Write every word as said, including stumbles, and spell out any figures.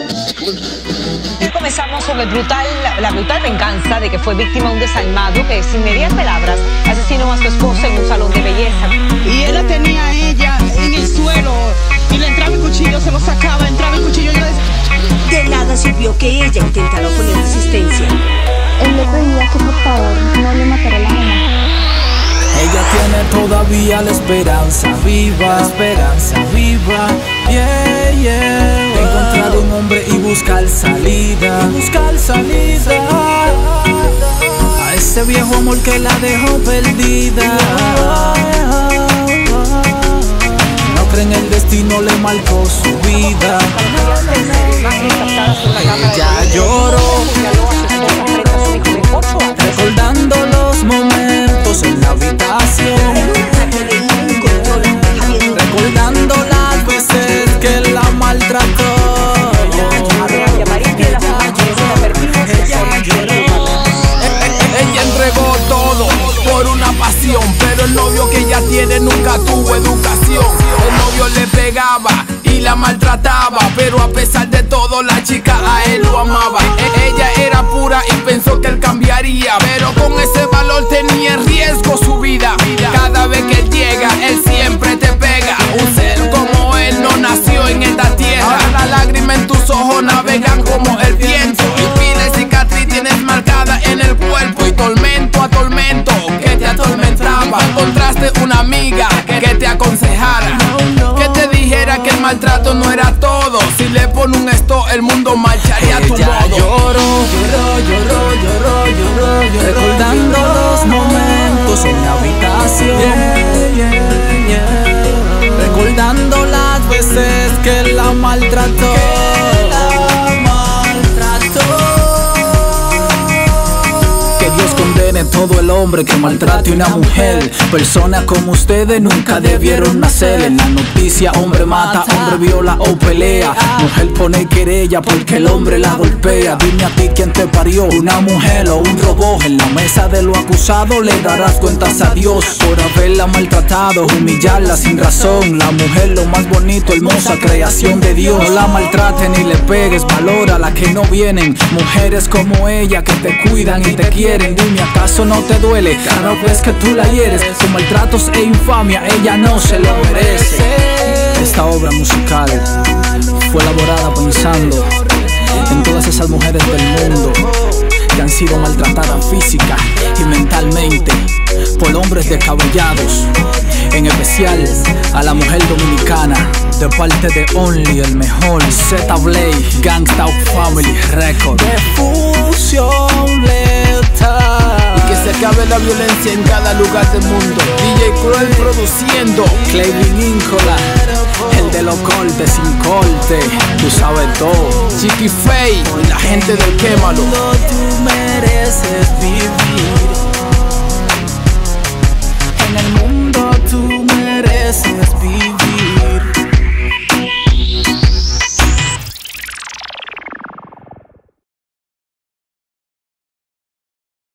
Comenzamos sobre el brutal, la brutal venganza de que fue víctima de un desalmado que sin mediar palabras asesinó a su esposa en un salón de belleza. Y él la tenía a ella en el suelo y le entraba el cuchillo, se lo sacaba, entraba el cuchillo y yo decía... De nada sirvió que ella intentara poner resistencia. Él le pedía que por favor no le matara a la mamá. Ella tiene todavía la esperanza viva, esperanza viva, yeah, yeah. Encontrar un hombre y buscar salida, buscar salida a ese viejo amor que la dejó perdida. No cree en el destino, le marcó su vida. Ella lloró, recordando los momentos en la habitación, recordando las veces que la maltrató. Ella entregó todo por una pasión, pero el novio que ella tiene nunca tuvo educación. El novio le pegaba y la maltrataba, pero a pesar de todo la chica a él lo amaba. Ella era pura y pensó que él cambiaría, pero con ese valor tenía en riesgo su vida. Cada vez que él llega, él siempre te pega. Un ser como él no nació en esta tierra. Ahora las lágrimas en tus ojos navegan como el viento, y pila y cicatriz tienes marcada en el cuerpo, y tormento a tormento que te atormentaba. Encontraste una amiga que te aconsejara, que te dijera que el maltrato no era todo. Si le pone un stop, el mundo marcharía a tu modo. Lloró, lloró, lloró, lloró, lloró, lloró, recordando los momentos en la habitación, yeah, yeah, yeah. Recordando las veces que la maltrató, que la maltrató. Que Dios condene todo el hombre que maltrate a una mujer. Personas como ustedes nunca debieron nacer. En la noticia hombre mata, hombre viola o pelea. Mujer pone querella porque el hombre la golpea. Dime a ti quién te parió, una mujer o un robot. En la mesa de los acusados le darás cuentas a Dios por haberla maltratado, humillarla sin razón. La mujer lo más bonito, hermosa creación de Dios. No la maltrates ni le pegues, valora a las que no vienen. Mujeres como ella que te cuidan y te quieren. Dime, ¿acaso no te duele cada vez que tú la hieres? Con maltratos e infamia ella no se lo merece. Esta obra musical fue elaborada pensando en todas esas mujeres del mundo que han sido maltratadas física y mentalmente por hombres descabellados, en especial a la mujer dominicana, de parte de Only, el mejor, Z Blade, Gangsta Family Record. De fusión letal, y que se acabe la violencia en cada lugar del mundo. D J Cruel produciendo, Clavin Incola, el de los cortes sin corte, tú sabes todo. Chiqui Fey y la gente del Quémalo. Tú mereces vivir en el mundo, tú mereces vivir.